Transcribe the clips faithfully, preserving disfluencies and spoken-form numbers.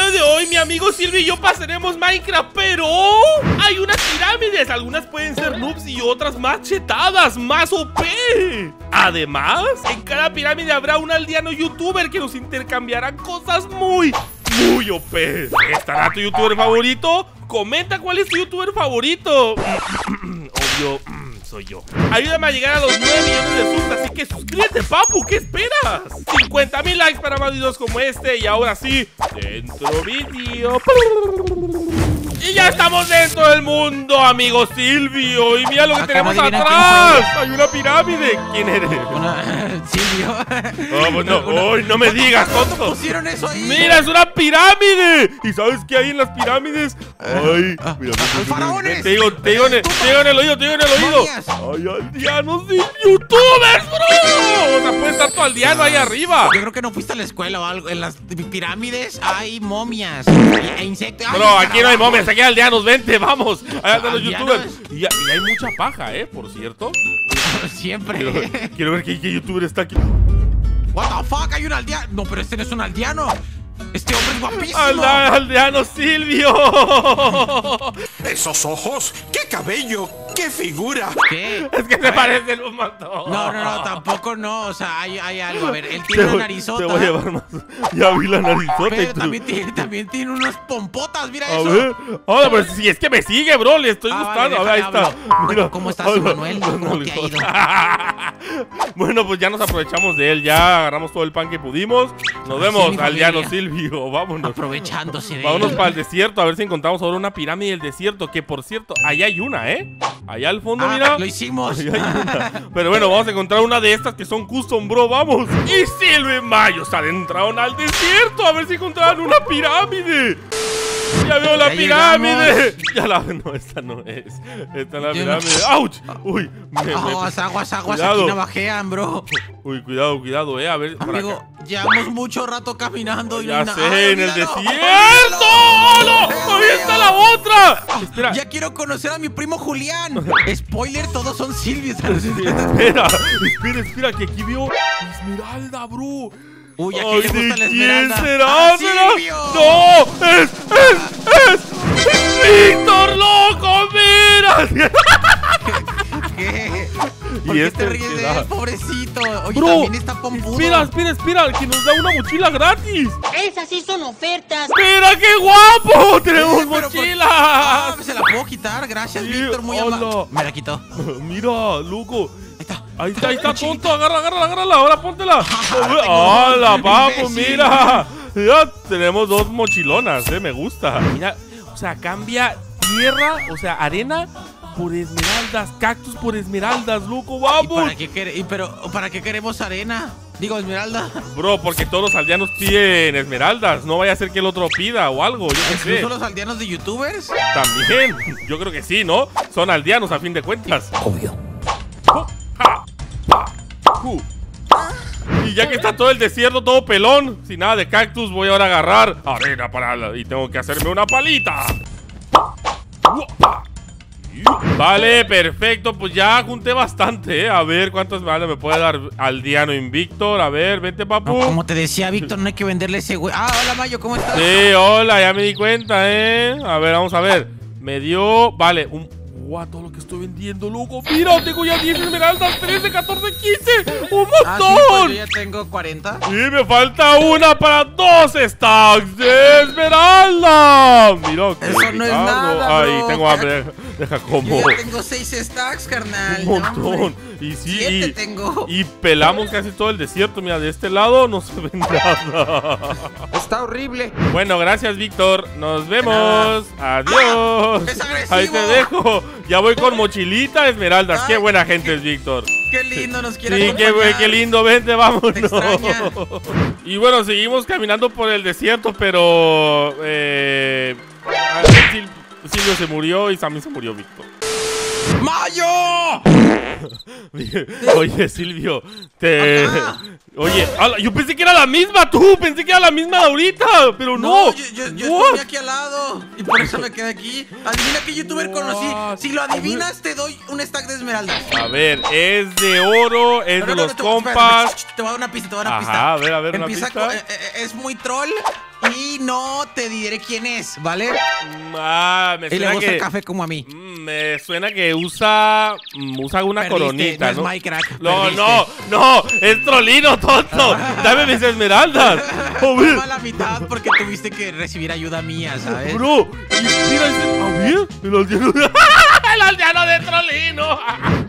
día de hoy mi amigo Silvio y yo pasaremos Minecraft, pero hay unas pirámides. Algunas pueden ser noobs y otras más chetadas, más O P. Además, en cada pirámide habrá un aldeano youtuber que nos intercambiará cosas muy, muy O P. ¿Estará tu youtuber favorito? Comenta cuál es tu youtuber favorito. Obvio, soy yo. Ayúdame a llegar a los nueve millones de subs, así que suscríbete, papu, ¿qué esperas? cincuenta mil likes para más videos como este. Y ahora sí, dentro vídeo. Y ya estamos dentro del mundo, amigo Silvio. Y mira lo que Acabo tenemos de atrás. Hay una pirámide. ¿Quién eres? Una... Silvio. Oh, pues no, Una... oh, no me digas, ¿Cuándo tonto. pusieron eso ahí? Mira, es una pirámide. ¿Y sabes qué hay en las pirámides? Ay, ah, mira, ah, mira, faraones. te digo, te digo, en el, te digo en el oído, te digo en el oído. Momias. Ay, aldeanos y youtubers, bro. O sea, puede estar tu aldeano ahí arriba. Yo creo que no fuiste a la escuela o algo. En las pirámides hay momias e insectos. Ay, Bro, aquí no hay momias, escarabajos. aquí hay aldeanos, vente, vamos. Allá están los ¿Aldeanos? youtubers. Y, y hay mucha paja, eh, por cierto. Siempre. Quiero, quiero ver qué, qué youtuber está aquí. What the fuck, hay un aldeano. No, pero este no es un aldeano. Este hombre es guapísimo. Alda, aldeano Silvio. ¡Esos ojos! ¡Qué cabello! ¡Qué figura! ¿Qué? Es que se parecen un montón. No, no, no, tampoco no. O sea, hay, hay algo. A ver, él Te tiene una voy- narizota. Te voy a llevar más. Ya vi la narizota y Pero tú. también tiene, también tiene unas pompotas, mira A eso. ver. Hola, pero si es que me sigue, bro. Le estoy Ah, gustando. vale, A ver, ahí déjale, está. hablo. Bueno, ¿cómo estás, Hola. Manuel? ¿Cómo te ha ido? Bueno, pues ya nos aprovechamos de él. Ya agarramos todo el pan que pudimos. Nos vemos, mi aldeano familia. Silvio. Vámonos. Aprovechándose de Vámonos él. para el desierto. A ver si encontramos ahora una pirámide del desierto. Que por cierto, allá hay una, ¿eh? Allá al fondo, Ah, mira. lo hicimos. Allá hay una. Pero bueno, vamos a encontrar una de estas que son custom, bro. Vamos. Y Silvio y Mayo se adentraron al desierto. A ver si encontraron una pirámide. Ya veo la Ya pirámide. llegamos. Ya la. No, esta no es. Esta es la Yo no- pirámide. ¡Auch! Uy, me, me- Aguas, aguas, aguas, Cuidado. aquí navajean, bro. Uy, cuidado, cuidado, eh. A ver, por Amigo, acá. llevamos mucho rato caminando y Ya no hay sé, nada. Ay, en el olvídalo, desierto. olvídalo. ¡No! ¡Ahí está la otra! Espera. Ya quiero conocer a mi primo Julián. Spoiler, todos son Silvios. Espera, espera, espera, que aquí veo Esmeralda, bro. Uy, ¿a Ay, quién le gusta ¿de la quién esmeralda? será? ¡A ¿Será? Silvio! ¡No! ¡Es, es, es! ¡Es Víctor, loco! ¡Mira! ¿Qué? ¿Por Y qué este te ríes de será. él, pobrecito? Oye, Bro, también está pompudo. espera, espera, espera, que nos da una mochila gratis. Esas sí son ofertas. ¡Mira qué guapo! ¡Tenemos Eh, pero por- mochila! Ah, se la puedo quitar, gracias, Sí, Víctor, muy hola. amable. Me la quitó. Mira, loco. Ahí está. Ahí está, ahí está, Mochilita. tonto. Agarra, agarra, agárrala. Ahora póntela. tengo ¡Hola, dos, papu! imbécil. Mira. Ya tenemos dos mochilonas, eh. Me gusta. Mira, o sea, cambia tierra, o sea, arena por esmeraldas, cactus por esmeraldas, loco, ¿Y vamos. para qué, quere- y pero, ¿para qué queremos arena? Digo, esmeralda. Bro, porque todos los aldeanos piden esmeraldas. No vaya a ser que el otro pida o algo, yo qué sé. ¿Incluso los aldeanos de youtubers? También, yo creo que sí, ¿no? Son aldeanos a fin de cuentas. Obvio. Oh, ja, ja, ju. Y ya que está todo el desierto, todo pelón, sin nada de cactus, voy ahora a agarrar arena para la- y tengo que hacerme una palita. Vale, perfecto, pues ya junté bastante, ¿eh? A ver cuántas balas me puede dar Aldeano Invictor. A ver, vente, papu. No, como te decía, Víctor, no hay que venderle ese güey. Ah, hola, Mayo, ¿cómo estás? Sí, hola, ya me di cuenta, ¿eh? A ver, vamos a ver. Me dio, vale, un... ¡Guau! Todo lo que estoy vendiendo, loco. Mira, tengo ya diez esmeraldas, trece, catorce, quince. ¡Un Ah, sí, pues montón! yo ya tengo cuarenta. Y me falta una para dos stacks de esmeralda. Mira, qué Eso no es Ricardo. nada, Ay, bro. tengo hambre. Deja como. Yo ya tengo seis stacks, carnal. Un no, montón. hombre. Y sí, Siete y, tengo. y pelamos casi todo el desierto. Mira, de este lado no se ve nada. Está horrible. Bueno, gracias, Víctor. Nos vemos. Adiós. ¡Es agresivo! Ahí te dejo. Ya voy con mochilita, esmeraldas. Qué Ay, buena qué- gente es Víctor. Qué lindo nos quiere Sí, qué, acompañar. güey, qué lindo, vente, vámonos. Te extraña. Y bueno, seguimos caminando por el desierto, pero eh, Sil- Silvio se murió y también se murió Víctor. ¡Mayo! Oye, Silvio, te... Ajá. Oye, ala, yo pensé que era la misma, tú, pensé que era la misma de ahorita, pero no. No, yo, yo, yo What? estoy aquí al lado y por eso me quedé aquí. Adivina qué youtuber conocí. What? Si lo adivinas, te doy un stack de esmeraldas. A ver, es de oro, es No, de no, no, los te- compas. espérame, te voy a dar una pista, te voy a dar una Ajá, pista. a ver, a ver, una Empieza pista. con- eh, eh, es muy troll y no te diré quién es, ¿vale? Ah, me Y le suena gusta que... el café como a mí. Mm, Me suena que usa... mm, Usa una Perdiste, coronita, no es ¿no? Minecraft, No, perdiste. no, no, es Trolino, tonto. Dame mis esmeraldas. A ver, Toma la mitad porque tuviste que recibir ayuda mía, ¿sabes? bro, y mira ese... A ver, el aldeano de... ¡El aldeano de Trolino!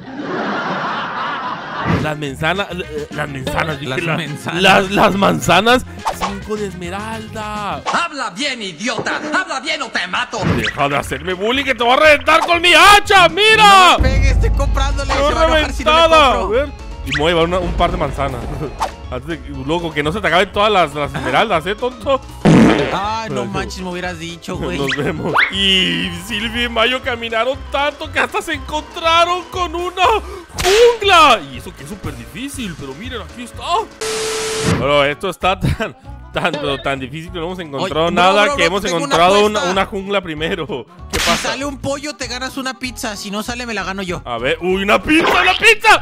Las manzanas, las manzanas, dije, Las la- manzanas. las, las manzanas, cinco de esmeralda. Habla bien, idiota. Habla bien o te mato. Deja de hacerme bullying que te voy a reventar con mi hacha, mira. No me pegues, estoy comprándole. Se ¡Qué va a enojar si no le reventada! A compro. ver. Y me voy a llevar una- un par de manzanas. Antes de que- loco, que no se te acaben todas las, las esmeraldas, ¿eh, tonto? Ay, no manches, me hubieras dicho, güey. Nos vemos. Y Silvia y Mayo caminaron tanto que hasta se encontraron con una jungla. Y eso que es súper difícil, pero miren, aquí está. Pero esto está tan, tan, pero tan difícil que no hemos encontrado Oye, bro, nada bro, que bro, hemos tengo una encontrado una, apuesta. una jungla primero. ¿Qué Si pasa? sale un pollo, te ganas una pizza. Si no sale, me la gano yo. A ver, uy, una pizza, una pizza.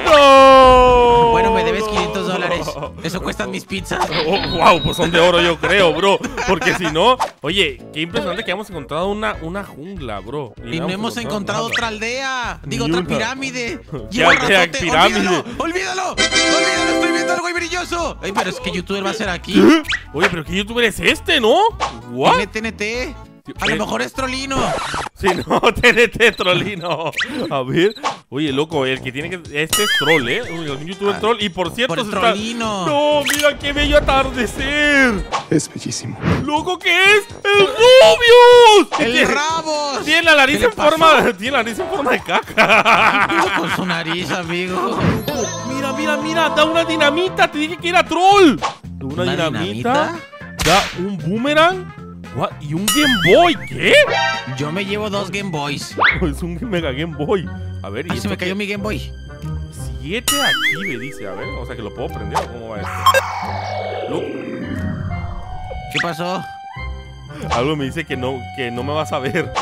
¡No! Bueno, me debes no, quinientos dólares. no. Eso cuestan mis pizzas. Oh, wow, pues son de oro, yo creo, bro. Porque si no, oye, qué impresionante que hemos encontrado una, una jungla, bro. Y no hemos encontrado nada. otra aldea. Digo, Ni otra una. pirámide. ¿Qué Llevo aldea, ratote. pirámide? ¡Olvídalo! ¡Olvídalo! ¡Olvídalo! ¡Estoy viendo algo ahí brilloso! Ey, pero es que youtuber va a ser aquí. ¿Qué? Oye, pero ¿qué youtuber es este, no? ¿What? T N T. A Eh. lo mejor es Trolino. Si no, T N T, Trolino. A ver. Oye, loco, el que tiene que... Este es troll, ¿eh? Un youtuber troll. Y por cierto, por el se está... Trolino. No, mira qué bello atardecer. Es bellísimo. Loco, ¿qué es? ¡El Rubius! ¡El Tiene- Rabos! Tiene la nariz ¿Qué le en forma... Tiene la nariz en forma de caca. Con su nariz, amigo. Mira, mira, mira, da una dinamita. Te dije que era troll. Da una, ¿Una dinamita, dinamita? Da un boomerang. What? Y un Game Boy. ¿Qué? Yo me llevo dos Game Boys. Es un Mega Game Boy. A ver, ¿y Ay, se esto me cayó qué? mi Game Boy. Siete aquí me dice, a ver, o sea que lo puedo prender o cómo va esto. Loco, ¿Qué pasó? algo me dice que no, que no me vas a ver.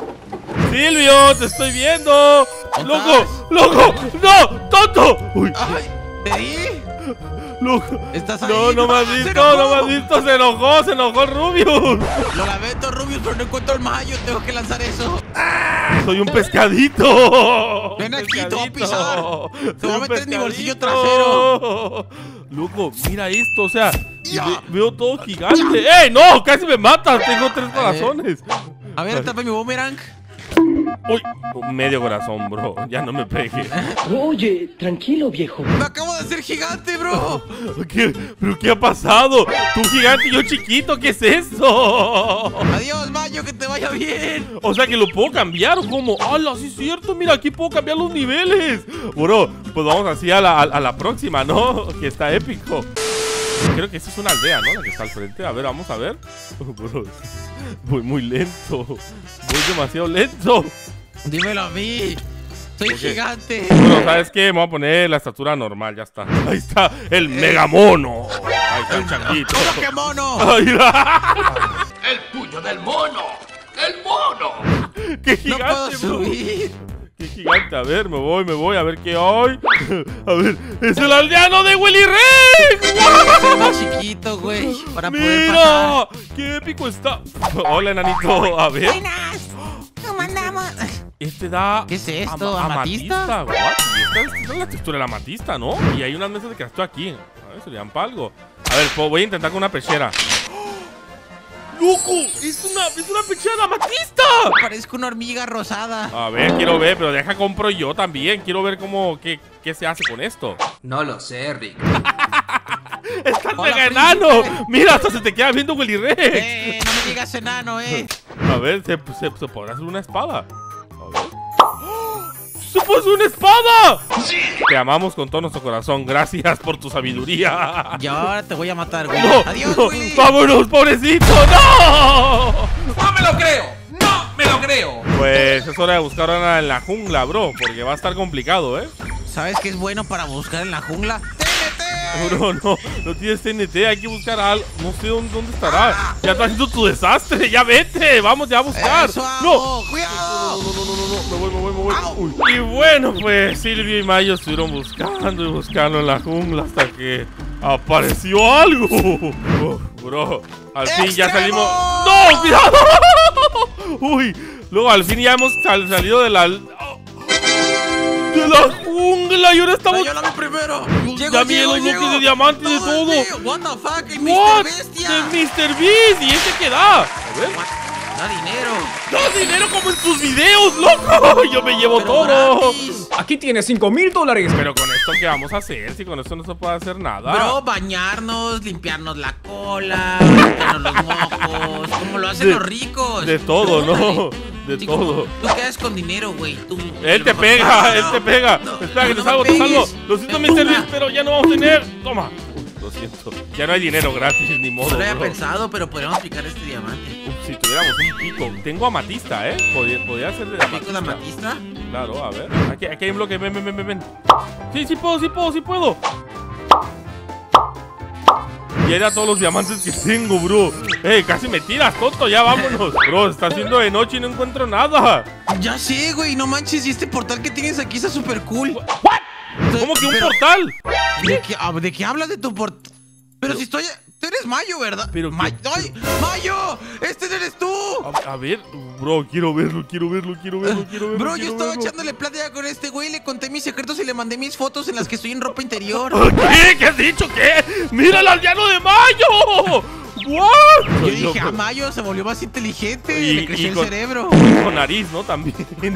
Silvio, te estoy viendo. ¿Dónde Loco, estás? loco, no, tonto. Uy, ¡Ay! ¿Te di? loco. ¿Estás ahí? No, no me has ¡Se visto, enojó! no me has visto, se enojó, se enojó el Rubius. Lo lamento, Rubius, pero no encuentro el mayo. Tengo que lanzar eso. Soy un pescadito. Ven Un aquí, te voy a pescadito. pisar. Te Soy voy a un meter en mi bolsillo pescadito. Loco, mira esto, o sea, Ya. ve- veo todo gigante. ¡Ey, no! Casi me matas, tengo tres corazones. A ver, tapa mi boomerang. Uy, medio corazón, bro. Ya no me pegues. Oye, tranquilo, viejo. Me acabo de hacer gigante, bro. ¿Qué? ¿Pero qué ha pasado? Tú gigante y yo chiquito, ¿qué es eso? Adiós, Mayo, que te vaya bien. O sea que lo puedo cambiar, ¿o cómo? ¡Hala, sí es cierto! Mira, aquí puedo cambiar los niveles. Bro, pues vamos así a la, a, a la próxima, ¿no? Que está épico. Creo que esa es una aldea, ¿no? La que está al frente. A ver, vamos a ver. Bro, voy muy lento. Voy demasiado lento. Dímelo a mí. Soy Ok. gigante. Bueno, ¿sabes qué? Me voy a poner la estatura normal, ya está. Ahí está, el megamono. Ahí está el changuito. ¿Cómo que mono? Ahí va. El puño del mono. El mono. ¡Qué No gigante, puedo bro! subir. ¡Qué gigante! A ver, me voy, me voy, a ver qué hay. A ver, ¡es el aldeano de Willy Rex! Soy más chiquito, güey. Para poder ¡Mira! pasar. ¡Qué épico está! Hola, enanito. A ver. Buenas, ¿cómo andamos? Este da... ¿Qué es esto? ama- ¿Amatista? What? Y esta es, esta es la textura de la amatista, ¿no? Y hay unas mesas de crafteo aquí. A ver, serían para algo. A ver, pues voy a intentar con una pechera. ¡Loco! ¡Es una, es una pechera de amatista! Parezco una hormiga rosada. A ver, quiero ver, pero deja compro yo también. Quiero ver cómo, qué, qué se hace con esto. No lo sé, Rick. ¡Está el Hola, mega enano! príncipe. ¡Mira, hasta se te queda viendo Willy Rex! Eh, no me digas enano, eh. A ver, ¿se, se, se podrá hacer una espada? A ver. ¡Oh! ¡Se puede hacer una espada! Te amamos con todo nuestro corazón. Gracias por tu sabiduría. Y ahora te voy a matar, güey. ¡No! Adiós, no, Willy. ¡Vámonos, pobrecito! ¡No! No me lo creo. No me lo creo. Pues es hora de buscar ahora en la jungla, bro. Porque va a estar complicado, ¿eh? ¿Sabes qué es bueno para buscar en la jungla? ¡T N T! Bro, no, no tienes T N T, hay que buscar algo. No sé dónde, dónde estará. Ya está haciendo tu desastre, ya vete, vamos ya a buscar. ¡Eso No, hago! ¡Cuidado! no, no, no, no, no, me voy, me voy, me voy. Au. Uy. Y bueno, pues Silvio y Mayo estuvieron buscando y buscando en la jungla hasta que apareció algo. Oh, Bro, al fin ya ¡Extremo! salimos. ¡No! ¡Cuidado! Uy, luego al fin ya hemos sal salido de la... ¡De la jungla! Y ahora estamos... Yo la vi primero. Llego, Ya vi llego, los llego. bloques de diamante y de Todo todo. el mío. What the fuck, el What? mister Bestia. ¡De mister Beast! ¿Y ese qué da? A ver. Da dinero. ¡Da dinero como en sus videos, loco! Yo me llevo Pero todo. gratis. Aquí tienes cinco mil dólares. Pero con esto, ¿qué vamos a hacer? Si con esto no se puede hacer nada. Bro, bañarnos, limpiarnos la cola, limpiarnos los mocos, como lo hacen De- los ricos. de todo, ¿no? Órale. De Sí, todo. Tú quedas con dinero, güey. Tú. Él te No, pega, no, él te pega. no, Espera que no te salvo, me te salvo. pegues. Lo siento, Me mister gusta. Beast, pero ya no vamos a tener. Toma. Uy, lo siento. Ya no hay dinero gratis, ni modo. No lo había bro. pensado, pero podríamos picar este diamante. Uf, si tuviéramos un pico. Tengo amatista, ¿eh? Podría, podría ser de ¿Pico de amatista? Claro, a ver. Aquí, aquí hay un bloque. Ven, ven, ven, ven, ven. Sí, sí puedo, sí puedo, sí puedo. Y era todos los diamantes que tengo, bro. Eh, casi me tiras, tonto. Ya vámonos. Bro, está haciendo de noche y no encuentro nada. Ya sé, güey. No manches. Y este portal que tienes aquí está súper cool. ¿Cómo que un Pero, portal? ¿De qué, ah, ¿De qué hablas de tu portal? Pero, si estoy... Tú eres Mayo, ¿verdad? Pero Ma- qué- ¡Ay! ¡Mayo! ¡Este eres tú! A, a ver, bro, quiero verlo, quiero verlo, quiero verlo, quiero verlo. Bro, yo quiero estaba verlo. echándole plática con este güey, le conté mis secretos y le mandé mis fotos en las que estoy en ropa interior. ¿Qué? ¿Qué has dicho? ¿Qué? ¡Mira el aldeano de Mayo! ¿What? Yo dije, ah, Mayo se volvió más inteligente, Y- le creció y el con- cerebro. Con nariz, ¿no? También,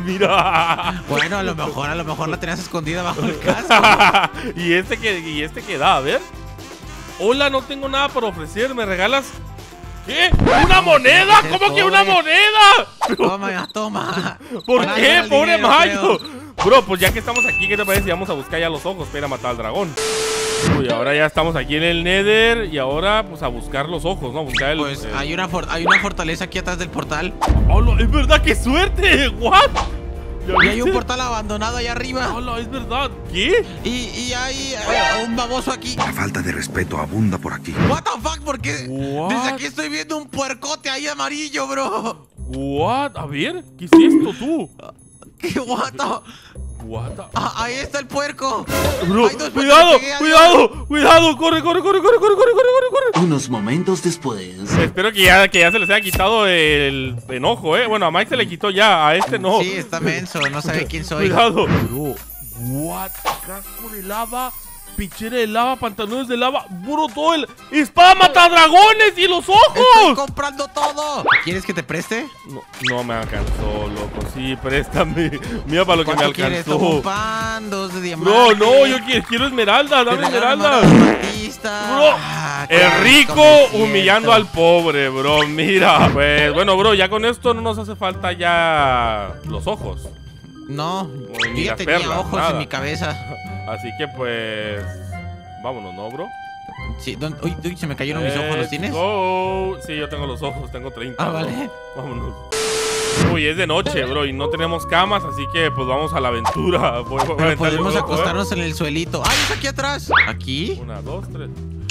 mira. Bueno, a lo mejor, a lo mejor la tenías escondida bajo el casco. ¿Y este que y este que da? A ver. Hola, no tengo nada para ofrecer, ¿me regalas? ¿Qué? ¿Una moneda? es ¿Cómo que una pobre. moneda? Toma, ya, toma. ¿Por Para qué? dar el Pobre dinero, Mayo. creo. Bro, pues ya que estamos aquí, ¿qué te parece si vamos a buscar ya los ojos para ir a matar al dragón? Uy, ahora ya estamos aquí en el Nether y ahora pues a buscar los ojos, ¿no? Buscar el... Pues el- hay una, for- hay una fortaleza aquí atrás del portal. ¡Hola! ¡Es verdad! ¡Qué suerte! ¿What? ¿Ya Y hay un viste? portal abandonado allá arriba. ¡Hola! ¡Es verdad! ¿Qué? Y, y hay eh, un baboso aquí. La falta de respeto abunda por aquí. What the fuck, porque What? desde aquí estoy viendo un puercote ahí amarillo, bro. ¿What? A ver, ¿qué es esto tú? ¿Qué what the- What the- Ah, ahí está el puerco. Bro, Hay dos cuidado, patas de cuidado, cuidado, corre, corre, corre, corre, corre, corre, corre, corre. Unos momentos después. Espero que ya, que ya se les haya quitado el enojo, eh. Bueno, a Mike se le quitó ya, a este no. Sí, está menso, no sabe quién soy. Cuidado. Bro, what? Casco de lava, pichera de lava, pantalones de lava, bro, todo el... ¡Espada matadragones y los Estoy ojos! comprando todo. ¿Quieres que te preste? No, no me alcanzó, loco. Sí, préstame. Mira para lo que me ¿Cuánto quieres? Toma un alcanzó. pan, dos de diamante. Bro, no, yo quiero, quiero esmeralda, Te dame regalo esmeralda. una amatista. Bro, Ah, el claro, rico como es humillando al cierto. pobre, bro. Mira. Pues bueno, bro, ya con esto no nos hace falta ya los ojos. No, Ni yo ya las tenía perlas, ojos nada. en mi cabeza. Así que pues... Vámonos, ¿no, bro? Sí, don- uy, uy, se me cayeron mis ojos, ¿los Let's tienes? go. Sí, yo tengo los ojos, tengo treinta. Ah, bro. vale. Vámonos. Uy, es de noche, bro, y no tenemos camas, así que pues vamos a la aventura. Voy- voy a Pero aventarle podemos un ojo, ¿eh? acostarnos en el suelito. ¡Ay, es aquí atrás! ¿Aquí? Una, dos, tres.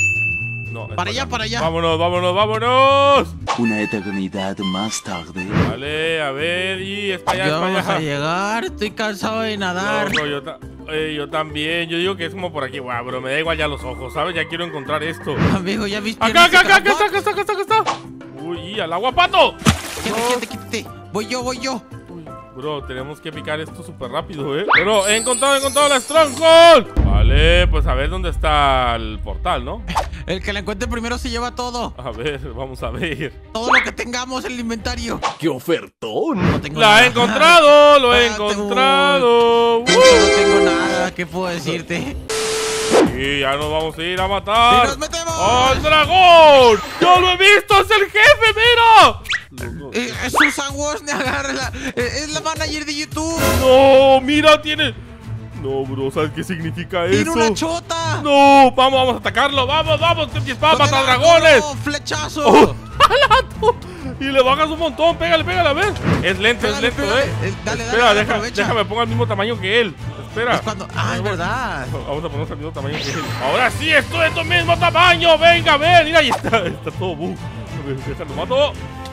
No, es Para allá, acá. para allá. Vámonos, vámonos, vámonos. Una eternidad más tarde. Vale, a ver, y es para allá, Ya es para vamos allá. a llegar, estoy cansado de nadar. No, bro, yo, ta- eh, yo también. Yo digo que es como por aquí. Guau, bro, me da igual ya los ojos, ¿sabes? Ya quiero encontrar esto. Amigo, ¿ya viste? Acá, acá, acá, acá ¿Qué está, acá está, acá está, acá está. Uy, y al agua, pato. Quítate, quítate, quítate. Voy yo, voy yo. Uy, bro, tenemos que picar esto súper rápido, ¿eh? Pero he encontrado, he encontrado la Stronghold. Vale, pues a ver dónde está el portal, ¿no? El que la encuentre primero se lleva todo. A ver, vamos a ver. Todo lo que tengamos en el inventario. ¡Qué ofertón! No tengo ¡La nada. he encontrado! ¡Lo he Ah, te- encontrado! No tengo nada, ¿qué puedo decirte? Y ya nos vamos a ir a ¡Y matar nos metemos! ¡al dragón! ¡Yo lo he visto! ¡Es el jefe! ¡Mira! Eh, Susan Wozniak, agárrala. Eh, es la manager de YouTube. ¡No! ¡Mira! Tiene... No, bro, ¿sabes qué significa ¡Tiene eso? una chota! ¡No! ¡Vamos, vamos a atacarlo! ¡Vamos, vamos! ¡Que va a ¿Dónde matar la dragones! agarro? ¡Flechazo! ¡Oh! ¡Alato! Y le bajas un montón. Pégale, pégale, a ver. Es lento, es Pégale, lento, pégale. eh. Eh, dale, Espera, dale, deja- aprovecha. déjame pongo al mismo tamaño que él. Espera. Es cuando... Ah, es verdad. Vamos a ponernos al mismo tamaño que él. Ahora sí, estoy de tu mismo tamaño. Venga, ven. Mira, ahí está. Está todo bug. A ver, déjalo, mato.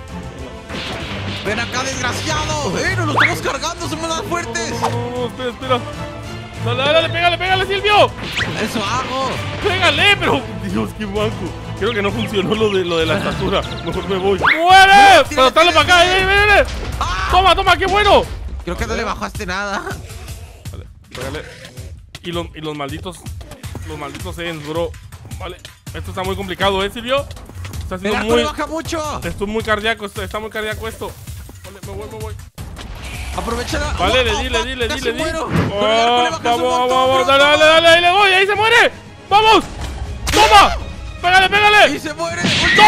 Ven acá, desgraciado. ¡Eh, nos lo estamos cargando! ¡Somos más fuertes! No, no, no, espera, espera. Dale, dale, dale, pégale, pégale, Silvio. ¡Eso hago! Pégale, pero... Dios, qué manco. Creo que no funcionó lo de, lo de la estatura. Mejor me voy. ¡Muere! Pero tráelo para acá. ¡Ven, ven, ven! ¡Toma, toma! ¡Qué bueno! Creo que no le bajaste nada. Vale, pégale. Y los, y los malditos. Los malditos Ends, bro. Vale. Esto está muy complicado, ¿eh, Silvio? Está haciendo El muy. le baja mucho. Esto es muy cardíaco. Esto, está muy cardíaco esto. Vale, me voy, me voy. Aprovechala. Vale, le Oh, di, le di, le di, casi le di. muero. Oh, Pero el arco le bajas un vamos, montón, vamos, bro. dale, dale, dale, ahí le doy, ahí se muere. ¡Vamos! ¡Toma! ¡Pégale, Y pégale! se muere.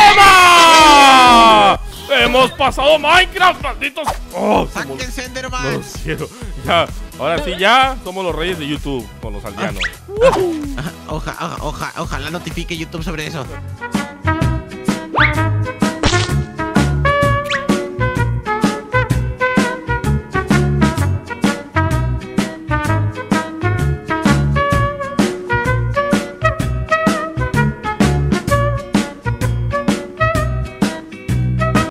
¡Toma! ¡Hemos pasado Minecraft, malditos! ¡Oh! somos- Sáquense, No Enderman. los quiero. Ya, ahora sí, ya somos los reyes de YouTube con los aldeanos. Oja, oja, oja, ojalá notifique YouTube sobre eso.